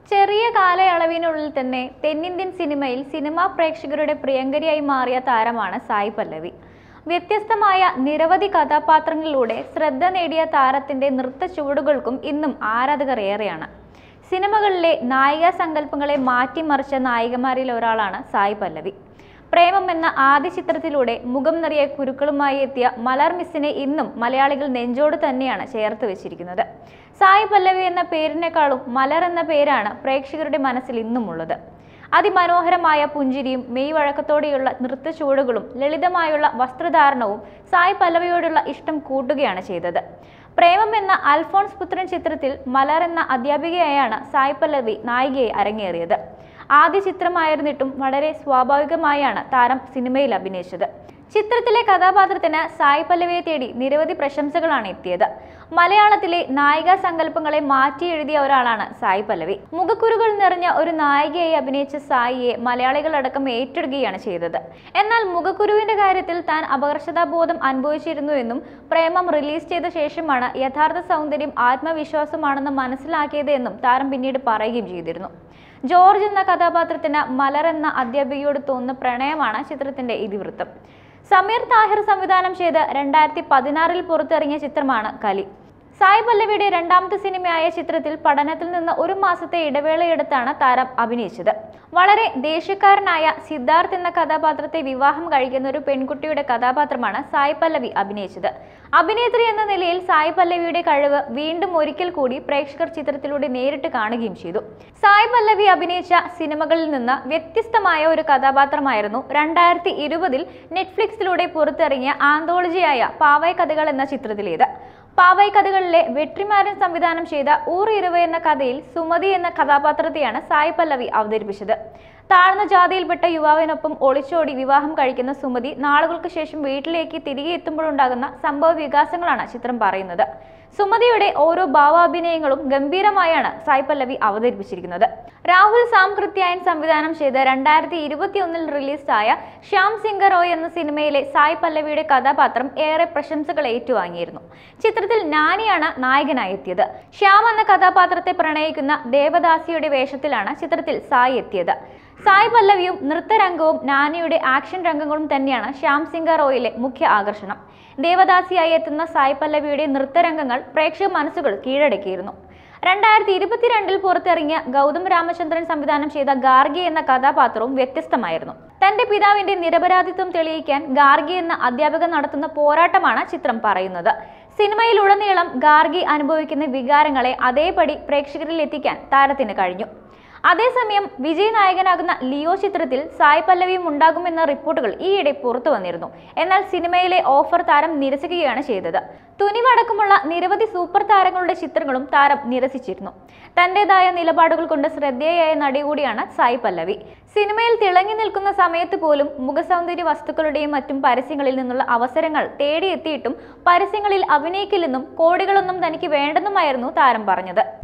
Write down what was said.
ചെറിയ കാലയളവിനുള്ളിൽ തന്നെ തെന്നിന്ത്യൻ സിനിമയിൽ സിനിമാ പ്രേക്ഷകരുടെ പ്രിയങ്കരിയായി മാറിയ താരമാണ് സായി പല്ലവി. വ്യത്യസ്തമായ നിരവധി കഥാപാത്രങ്ങളിലൂടെ ശ്രദ്ധ നേടിയ താരത്തിന്റെ നൃത്ത ചുവടുകൾക്കും ഇന്നും ആരാധകർ ഏറെയാണ്. സിനിമകളിലെ നായികാ സങ്കല്പങ്ങളെ മാറ്റിമറിച്ച നായികമാരിൽ ഒരാളാണ് സായി പല്ലവി. പ്രേമം എന്ന ആദ്യ ചിത്രത്തിലൂടെ മുഖം നിറയെ കുരുക്കളുമായി എത്തിയ മലർ മിസ്സിനെ ഇന്നും മലയാളികൾ നെഞ്ചോട് തന്നെയാണ് ചേർത്ത് വെച്ചിരിക്കുന്നത്. സായി പല്ലവി എന്ന പേരിനേക്കാളും മലർ എന്ന പേരാണ് പ്രേക്ഷകരുടെ മനസ്സിൽ ഇന്നും ഉള്ളത്. അതിമനോഹരമായ പുഞ്ചിരിയും മെയ് വഴക്കത്തോടെയുള്ള നൃത്ത ചുവടുകളും ലളിതമായുള്ള വസ്ത്രധാരണവും സായി പല്ലവിയോടുള്ള ഇഷ്ടം കൂട്ടുകയാണ് ചെയ്തത്. പ്രേമം എന്ന അൽഫോൺസ് പുത്രൻ ചിത്രത്തിൽ മലർ എന്ന അധ്യാപികയായാണ് സായി പല്ലവി നായികയായി അരങ്ങേറിയത്. ആദ്യ ചിത്രമായിരുന്നിട്ടും വളരെ സ്വാഭാവികമായാണ് താരം സിനിമയിൽ അഭിനയിച്ചത്. ചിത്രത്തിലെ കഥാപാത്രത്തിന് സായി പല്ലവിയെ തേടി നിരവധി പ്രശംസകളാണ് എത്തിയത്. മലയാളത്തിലെ നായികാ സങ്കല്പങ്ങളെ മാറ്റി എഴുതിയ ഒരാളാണ് സായി പല്ലവി. മുഖക്കുരുകൾ നിറഞ്ഞ ഒരു നായികയായി അഭിനയിച്ച സായിയെ മലയാളികളടക്കം ഏറ്റെടുക്കുകയാണ് ചെയ്തത്. എന്നാൽ മുഖക്കുരുവിന്റെ കാര്യത്തിൽ താൻ അപകർഷതാബോധം അനുഭവിച്ചിരുന്നുവെന്നും പ്രേമം റിലീസ് ചെയ്ത ശേഷമാണ് യഥാർത്ഥ സൗന്ദര്യം ആത്മവിശ്വാസമാണെന്ന് മനസ്സിലാക്കിയത് എന്നും താരം പിന്നീട് പറയുകയും ചെയ്തിരുന്നു. ജോർജ് എന്ന കഥാപാത്രത്തിന് മലർ എന്ന അധ്യാപികയോട് തോന്നുന്ന പ്രണയമാണ് ചിത്രത്തിന്റെ ഇതിവൃത്തം. സമീർ താഹിർ സംവിധാനം ചെയ്ത് 2016 പുറത്തിറങ്ങിയ ചിത്രമാണ് കലി. സായി പല്ലവിയുടെ രണ്ടാമത്തെ സിനിമയായ ചിത്രത്തിൽ പഠനത്തിൽ നിന്ന് ഒരു മാസത്തെ ഇടവേളയെടുത്താണ് താരം അഭിനയിച്ചത്. വളരെ ദേഷ്യക്കാരനായ സിദ്ധാർത്ഥ് എന്ന കഥാപാത്രത്തെ വിവാഹം കഴിക്കുന്ന ഒരു പെൺകുട്ടിയുടെ കഥാപാത്രമാണ് സായി പല്ലവി അഭിനയിച്ചത്. അഭിനേത്രി എന്ന നിലയിൽ സായി പല്ലവിയുടെ കഴിവ് വീണ്ടും ഒരിക്കൽ കൂടി പ്രേക്ഷകർ ചിത്രത്തിലൂടെ നേരിട്ട് കാണുകയും ചെയ്തു. സായി പല്ലവി അഭിനയിച്ച സിനിമകളിൽ നിന്ന് വ്യത്യസ്തമായ ഒരു കഥാപാത്രമായിരുന്നു 2020 നെറ്റ്ഫ്ലിക്സിലൂടെ പുറത്തിറങ്ങിയ ആന്തോളജിയായ പാവൈ കഥകൾ എന്ന ചിത്രത്തിലേത്. പാവൈ കഥകളിലെ വെട്രിമാരൻ സംവിധാനം ചെയ്ത ഊർ ഇരവ് എന്ന കഥയിൽ സുമതി എന്ന കഥാപാത്രത്തെയാണ് സായി പല്ലവി അവതരിപ്പിച്ചത്. താഴ്ന്ന ജാതിയിൽപ്പെട്ട യുവാവിനൊപ്പം ഒളിച്ചോടി വിവാഹം കഴിക്കുന്ന സുമതി നാളുകൾക്ക് ശേഷം വീട്ടിലേക്ക് തിരികെ എത്തുമ്പോഴുണ്ടാകുന്ന സംഭവ വികാസങ്ങളാണ് ചിത്രം പറയുന്നത്. സുമതിയുടെ ഓരോ ഭാവാഭിനയങ്ങളും ഗംഭീരമായാണ് സായി പല്ലവി അവതരിപ്പിച്ചിരിക്കുന്നത്. രാഹുൽ സാംകൃത്യായൻ സംവിധാനം ചെയ്ത് 2021 റിലീസായ ശ്യാം സിംഗ് റോയ് എന്ന സിനിമയിലെ സായി പല്ലവിയുടെ കഥാപാത്രം ഏറെ പ്രശംസകൾ ഏറ്റുവാങ്ങിയിരുന്നു. ചിത്രത്തിൽ നാനിയാണ് നായകനായി എത്തിയത്. ശ്യാം എന്ന കഥാപാത്രത്തെ പ്രണയിക്കുന്ന ദേവദാസിയുടെ വേഷത്തിലാണ് ചിത്രത്തിൽ സായി എത്തിയത്. സായി പല്ലവിയും നൃത്തരംഗവും നാനിയുടെ ആക്ഷൻ രംഗങ്ങളും തന്നെയാണ് ശ്യാം സിംഗ് റോയിലെ മുഖ്യ ആകർഷണം. ദേവദാസിയായി എത്തുന്ന സായി പല്ലവിയുടെ നൃത്തരംഗങ്ങൾ പ്രേക്ഷക മനസ്സുകൾ കീഴടക്കിയിരുന്നു. 2022 പുറത്തിറങ്ങിയ ഗൗതം രാമചന്ദ്രൻ സംവിധാനം ചെയ്ത ഗാർഗി എന്ന കഥാപാത്രവും വ്യത്യസ്തമായിരുന്നു. തന്റെ പിതാവിന്റെ നിരപരാധിത്വം തെളിയിക്കാൻ ഗാർഗി എന്ന അധ്യാപകൻ നടത്തുന്ന പോരാട്ടമാണ് ചിത്രം പറയുന്നത്. സിനിമയിലുടനീളം ഗാർഗി അനുഭവിക്കുന്ന വികാരങ്ങളെ അതേപടി പ്രേക്ഷകരിൽ എത്തിക്കാൻ താരത്തിന് കഴിഞ്ഞു. അതേസമയം വിജയ് നായകനാകുന്ന ലിയോ ചിത്രത്തിൽ സായി പല്ലവിയും ഉണ്ടാകുമെന്ന റിപ്പോർട്ടുകൾ ഈയിടെ പുറത്തു വന്നിരുന്നു. എന്നാൽ സിനിമയിലെ ഓഫർ താരം നിരസിക്കുകയാണ് ചെയ്തത്. തുനിവടക്കമുള്ള നിരവധി സൂപ്പർ താരങ്ങളുടെ ചിത്രങ്ങളും താരം നിരസിച്ചിരുന്നു. തന്റേതായ നിലപാടുകൾ കൊണ്ട് ശ്രദ്ധേയയായ നടി കൂടിയാണ് സായി പല്ലവി. സിനിമയിൽ തിളങ്ങി നിൽക്കുന്ന സമയത്ത് പോലും മുഖസൗന്ദര്യ വസ്തുക്കളുടെയും മറ്റും പരസ്യങ്ങളിൽ നിന്നുള്ള അവസരങ്ങൾ തേടിയെത്തിയിട്ടും പരസ്യങ്ങളിൽ അഭിനയിക്കില്ലെന്നും കോടികളൊന്നും തനിക്ക് വേണ്ടെന്നുമായിരുന്നു താരം പറഞ്ഞത്.